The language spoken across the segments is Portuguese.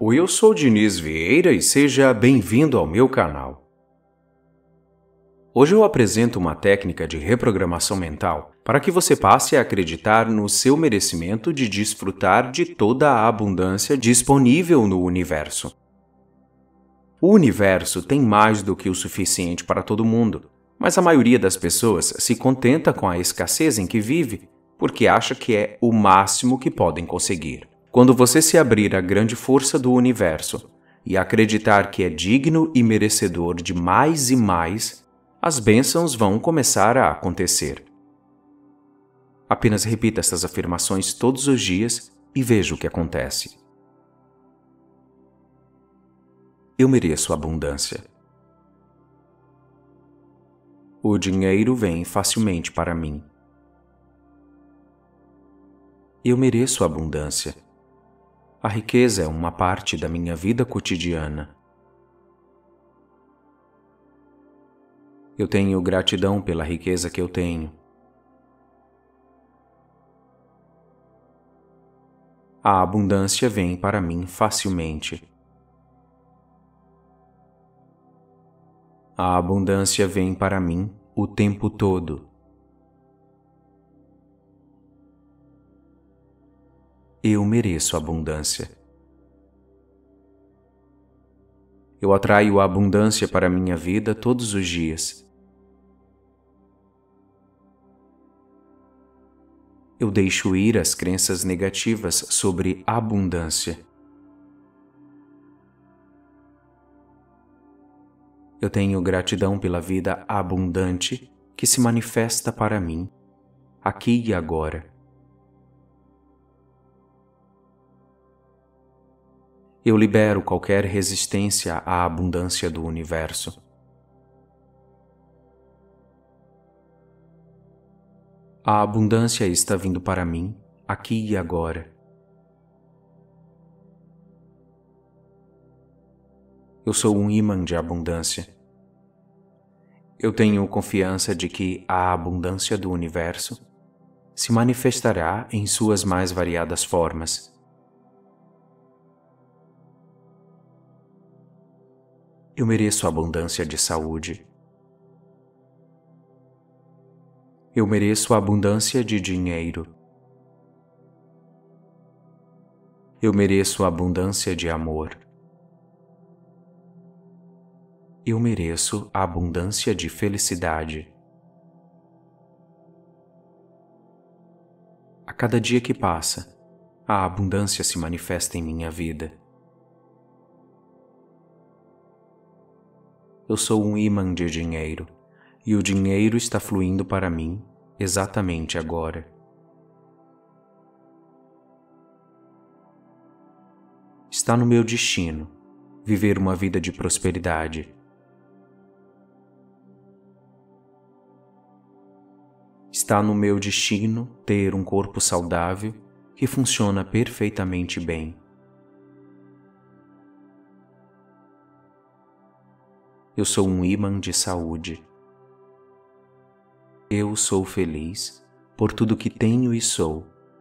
Oi, eu sou Diniz Vieira e seja bem-vindo ao meu canal. Hoje eu apresento uma técnica de reprogramação mental para que você passe a acreditar no seu merecimento de desfrutar de toda a abundância disponível no universo. O universo tem mais do que o suficiente para todo mundo, mas a maioria das pessoas se contenta com a escassez em que vive porque acha que é o máximo que podem conseguir. Quando você se abrir à grande força do universo e acreditar que é digno e merecedor de mais e mais, as bênçãos vão começar a acontecer. Apenas repita essas afirmações todos os dias e veja o que acontece. Eu mereço abundância. O dinheiro vem facilmente para mim. Eu mereço abundância. A riqueza é uma parte da minha vida cotidiana. Eu tenho gratidão pela riqueza que eu tenho. A abundância vem para mim facilmente. A abundância vem para mim o tempo todo. Eu mereço abundância. Eu atraio a abundância para a minha vida todos os dias. Eu deixo ir as crenças negativas sobre abundância. Eu tenho gratidão pela vida abundante que se manifesta para mim, aqui e agora. Eu libero qualquer resistência à abundância do universo. A abundância está vindo para mim, aqui e agora. Eu sou um imã de abundância. Eu tenho confiança de que a abundância do universo se manifestará em suas mais variadas formas. Eu mereço abundância de saúde. Eu mereço abundância de dinheiro. Eu mereço abundância de amor. Eu mereço a abundância de felicidade. A cada dia que passa, a abundância se manifesta em minha vida. Eu sou um imã de dinheiro, e o dinheiro está fluindo para mim exatamente agora. Está no meu destino viver uma vida de prosperidade. Está no meu destino ter um corpo saudável que funciona perfeitamente bem. Eu sou um imã de saúde. Eu sou feliz por tudo que tenho e sou.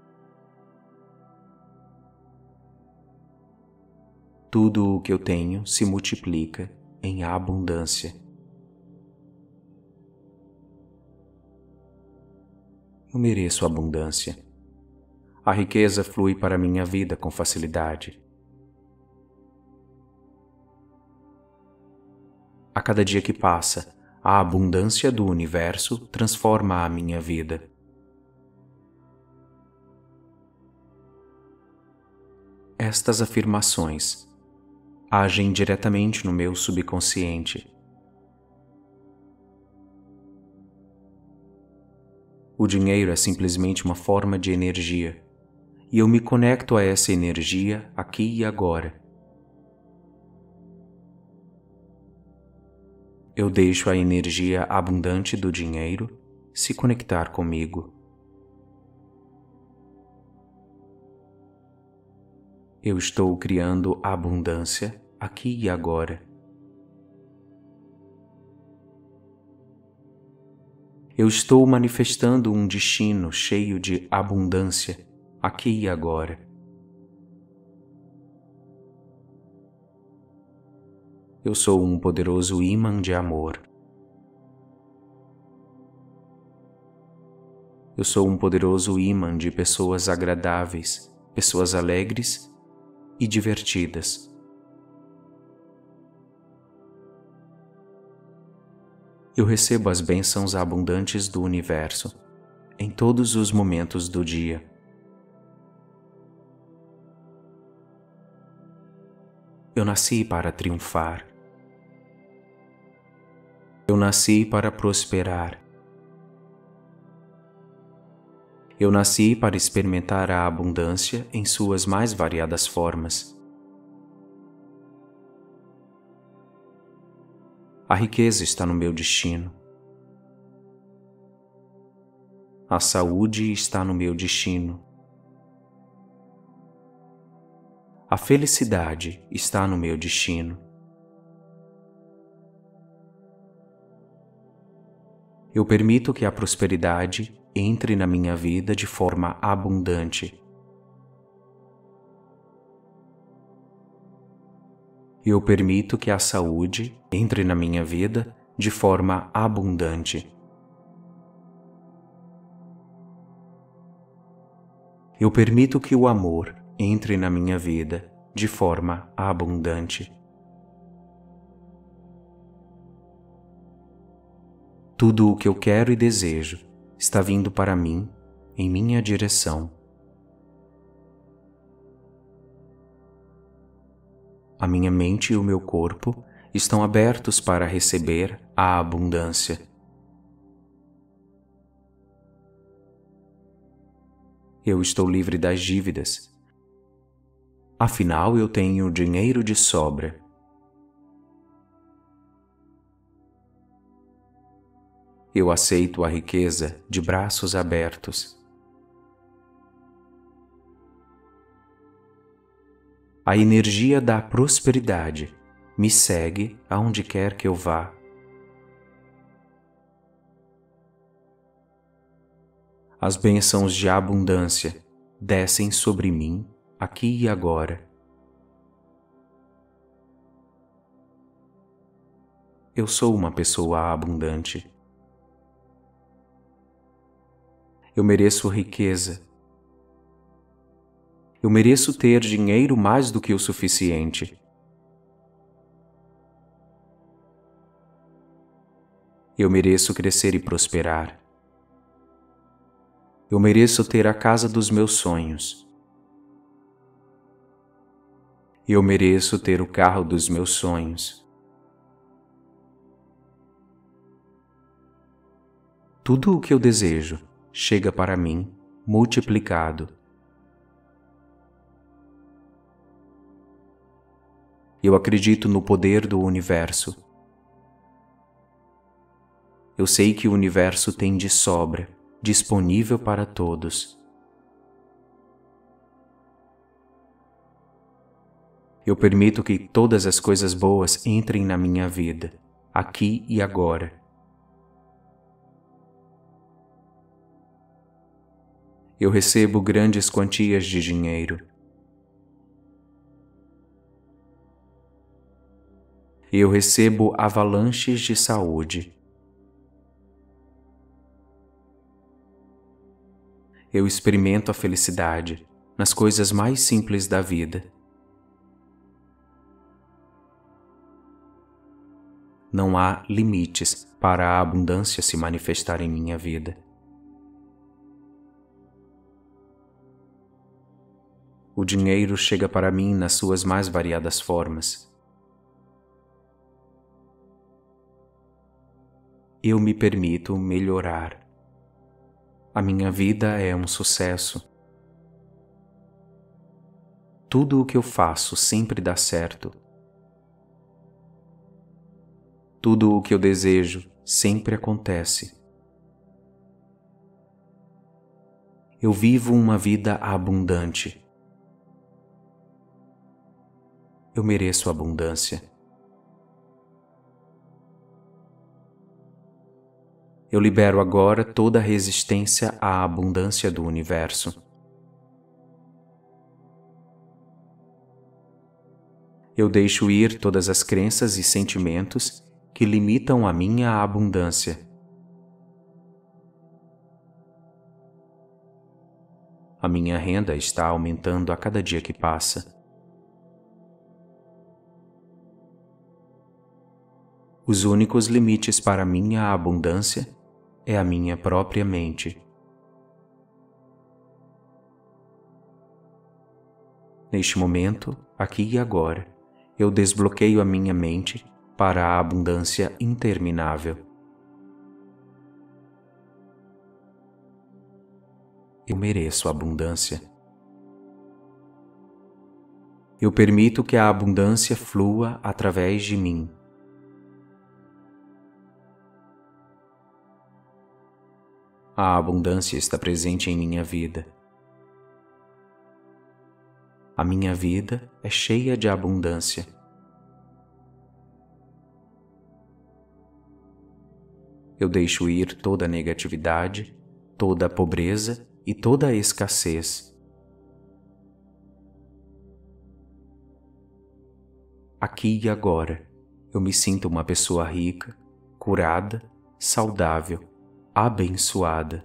Tudo o que eu tenho se multiplica em abundância. Eu mereço abundância. A riqueza flui para minha vida com facilidade. A cada dia que passa, a abundância do universo transforma a minha vida. Estas afirmações agem diretamente no meu subconsciente. O dinheiro é simplesmente uma forma de energia, e eu me conecto a essa energia aqui e agora. Eu deixo a energia abundante do dinheiro se conectar comigo. Eu estou criando abundância aqui e agora. Eu estou manifestando um destino cheio de abundância aqui e agora. Eu sou um poderoso ímã de amor. Eu sou um poderoso ímã de pessoas agradáveis, pessoas alegres e divertidas. Eu recebo as bênçãos abundantes do universo em todos os momentos do dia. Eu nasci para triunfar. Eu nasci para prosperar. Eu nasci para experimentar a abundância em suas mais variadas formas. A riqueza está no meu destino. A saúde está no meu destino. A felicidade está no meu destino. Eu permito que a prosperidade entre na minha vida de forma abundante. Eu permito que a saúde entre na minha vida de forma abundante. Eu permito que o amor entre na minha vida de forma abundante. Tudo o que eu quero e desejo está vindo para mim em minha direção. A minha mente e o meu corpo estão abertos para receber a abundância. Eu estou livre das dívidas. Afinal, eu tenho dinheiro de sobra. Eu aceito a riqueza de braços abertos. A energia da prosperidade me segue aonde quer que eu vá. As bênçãos de abundância descem sobre mim aqui e agora. Eu sou uma pessoa abundante. Eu mereço riqueza. Eu mereço ter dinheiro mais do que o suficiente. Eu mereço crescer e prosperar. Eu mereço ter a casa dos meus sonhos. Eu mereço ter o carro dos meus sonhos. Tudo o que eu desejo chega para mim multiplicado. Eu acredito no poder do universo. Eu sei que o universo tem de sobra, disponível para todos. Eu permito que todas as coisas boas entrem na minha vida, aqui e agora. Eu recebo grandes quantias de dinheiro. Eu recebo avalanches de saúde. Eu experimento a felicidade nas coisas mais simples da vida. Não há limites para a abundância se manifestar em minha vida. O dinheiro chega para mim nas suas mais variadas formas. Eu me permito melhorar. A minha vida é um sucesso. Tudo o que eu faço sempre dá certo. Tudo o que eu desejo sempre acontece. Eu vivo uma vida abundante. Eu mereço abundância. Eu libero agora toda a resistência à abundância do universo. Eu deixo ir todas as crenças e sentimentos que limitam a minha abundância. A minha renda está aumentando a cada dia que passa. Os únicos limites para minha abundância é a minha própria mente. Neste momento, aqui e agora, eu desbloqueio a minha mente para a abundância interminável. Eu mereço abundância. Eu permito que a abundância flua através de mim. A abundância está presente em minha vida. A minha vida é cheia de abundância. Eu deixo ir toda a negatividade, toda a pobreza e toda a escassez. Aqui e agora, eu me sinto uma pessoa rica, curada, saudável, abençoada.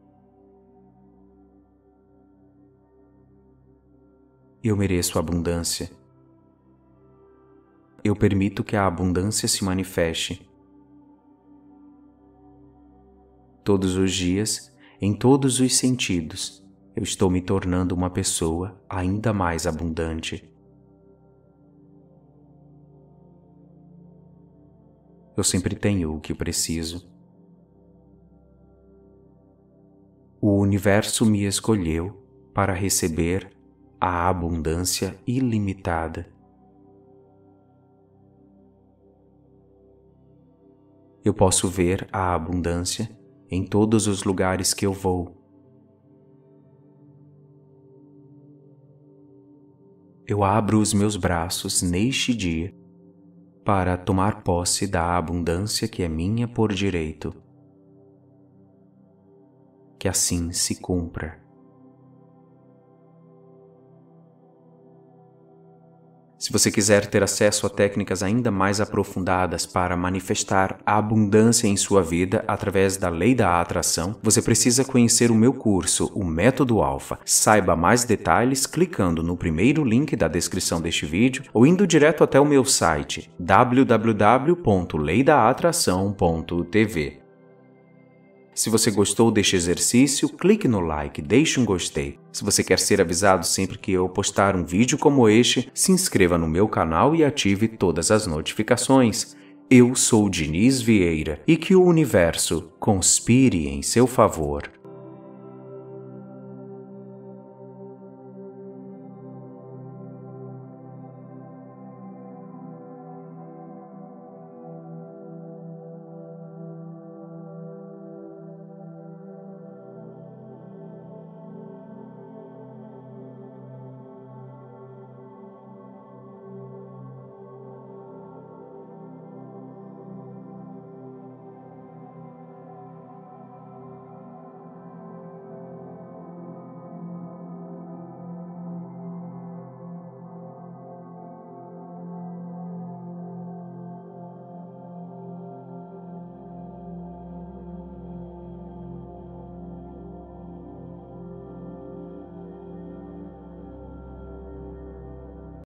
Eu mereço abundância. Eu permito que a abundância se manifeste. Todos os dias, em todos os sentidos, eu estou me tornando uma pessoa ainda mais abundante. Eu sempre tenho o que preciso. O universo me escolheu para receber a abundância ilimitada. Eu posso ver a abundância em todos os lugares que eu vou. Eu abro os meus braços neste dia para tomar posse da abundância que é minha por direito. Que assim se cumpra. Se você quiser ter acesso a técnicas ainda mais aprofundadas para manifestar a abundância em sua vida através da lei da atração, você precisa conhecer o meu curso, o Método Alpha. Saiba mais detalhes clicando no primeiro link da descrição deste vídeo ou indo direto até o meu site www.leidaatração.tv. Se você gostou deste exercício, clique no like, deixe um gostei. Se você quer ser avisado sempre que eu postar um vídeo como este, se inscreva no meu canal e ative todas as notificações. Eu sou Diniz Vieira e que o universo conspire em seu favor.